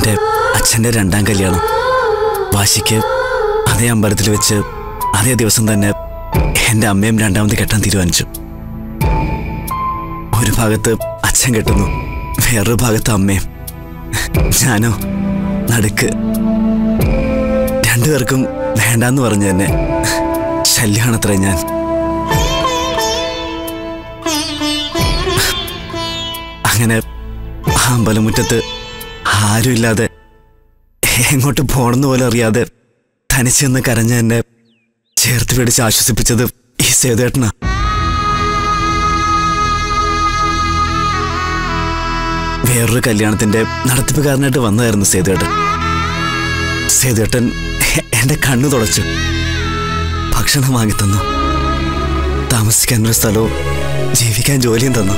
എൻ്റെ അച്ഛൻ്റെ രണ്ടാം കല്യാണം. വാശിക്ക് അതേ അമ്പലത്തിൽ വെച്ച് അതേ ദിവസം തന്നെ എൻ്റെ അമ്മയും രണ്ടാമത് കെട്ടാൻ തീരുമാനിച്ചു. ഒരു ഭാഗത്ത് അച്ഛൻ കെട്ടുന്നു, വേറൊരു ഭാഗത്ത് അമ്മയും. ഞാനോ നടുക്ക്. രണ്ടുപേർക്കും വേണ്ടാന്ന് പറഞ്ഞു തന്നെ. ശല്യമാണത്രേ ഞാൻ. അങ്ങനെ ആ അമ്പലമുറ്റത്ത് ആരുമില്ലാതെ എങ്ങോട്ട് പോണെന്ന് പോലും അറിയാതെ തനിച്ചെന്ന് കരഞ്ഞ എന്നെ ചേർത്ത് പിടിച്ച് ആശ്വസിപ്പിച്ചത് ഈ സേതുവേട്ടനാ. വേറൊരു കല്യാണത്തിന്റെ നടത്തിപ്പുകാരനായിട്ട് വന്നതായിരുന്നു സേതുവേട്ടൻ. സേതുവേട്ടൻ എന്റെ കണ്ണു തുടച്ചു, ഭക്ഷണം വാങ്ങിത്തന്നു, താമസിക്കാനൊരു സ്ഥലവും ജീവിക്കാൻ ജോലിയും തന്നു.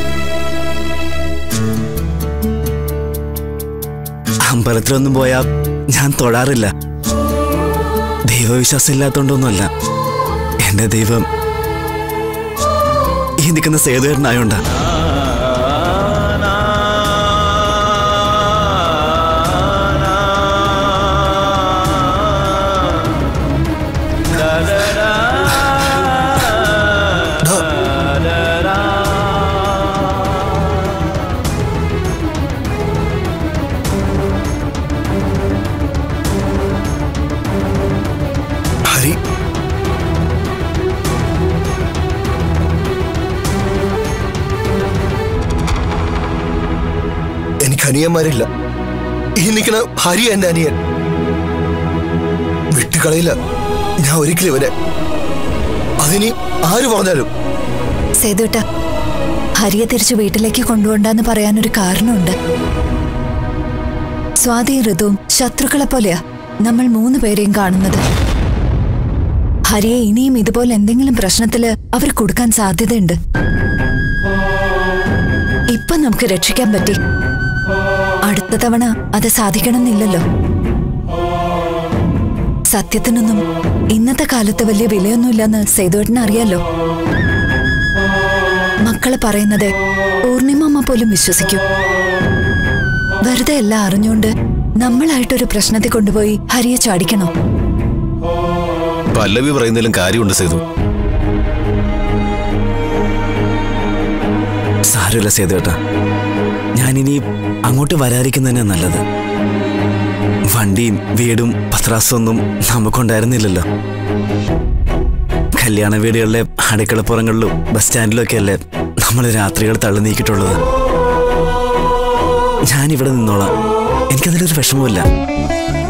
അമ്പലത്തിലൊന്നും പോയാ ഞാൻ തൊഴാറില്ല. ദൈവവിശ്വാസം ഇല്ലാത്തോണ്ടൊന്നുമല്ല. എന്റെ ദൈവം ഈ നിൽക്കുന്ന സേതുവേട്ടനായോണ്ടാ. എനിക്ക് അനിയന്മാരില്ല. ഈ നിൽക്കുന്ന ഹരി എന്റെ അനിയൻ. വിട്ടുകളയില്ല ഞാൻ ഒരിക്കലും ഇവരെ. അതിനി ആര് പറഞ്ഞാലും. സേതുട്ട, ഹരിയെ തിരിച്ചു വീട്ടിലേക്ക് കൊണ്ടുപോണ്ടെന്ന് പറയാനൊരു കാരണമുണ്ട്. സ്വാതി ഋതുവും ശത്രുക്കളെ പോലെയാ നമ്മൾ 3 പേരെയും കാണുന്നത്. ഹരിയെ ഇനിയും ഇതുപോലെ എന്തെങ്കിലും പ്രശ്നത്തില് അവർ കൊടുക്കാൻ സാധ്യതയുണ്ട്. ഇപ്പൊ നമുക്ക് രക്ഷിക്കാൻ പറ്റി, അടുത്ത തവണ അത് സാധിക്കണമെന്നില്ലല്ലോ. സത്യത്തിനൊന്നും ഇന്നത്തെ കാലത്ത് വലിയ വിലയൊന്നുമില്ലെന്ന് സേതുവേട്ടന് അറിയാലോ. മക്കള് പറയുന്നതേ പൂർണിമമ്മ പോലും വിശ്വസിക്കൂ. വെറുതെ എല്ലാം അറിഞ്ഞുകൊണ്ട് നമ്മളായിട്ടൊരു പ്രശ്നത്തെ കൊണ്ടുപോയി ഹരിയെ ചാടിക്കണോ? പല്ലവി പറയുന്നതിലും കാര്യമുണ്ട് സേതു. സാരമില്ല സേതുവേട്ടാ, ഞാനിനി അങ്ങോട്ട് വരാതിരിക്കുന്നതന്നെ നല്ലത്. വണ്ടിയും വീടും പത്രാസൊന്നും നമുക്കുണ്ടായിരുന്നില്ലല്ലോ. കല്യാണ വീടുകളിലെ അടുക്കളപ്പുറങ്ങളിലും ബസ് സ്റ്റാൻഡിലും ഒക്കെ അല്ലേ നമ്മൾ രാത്രികൾ തള്ളി നീക്കിയിട്ടുള്ളത്. ഞാനിവിടെ നിന്നോളാം, എനിക്കതിലൊരു വിഷമമില്ല.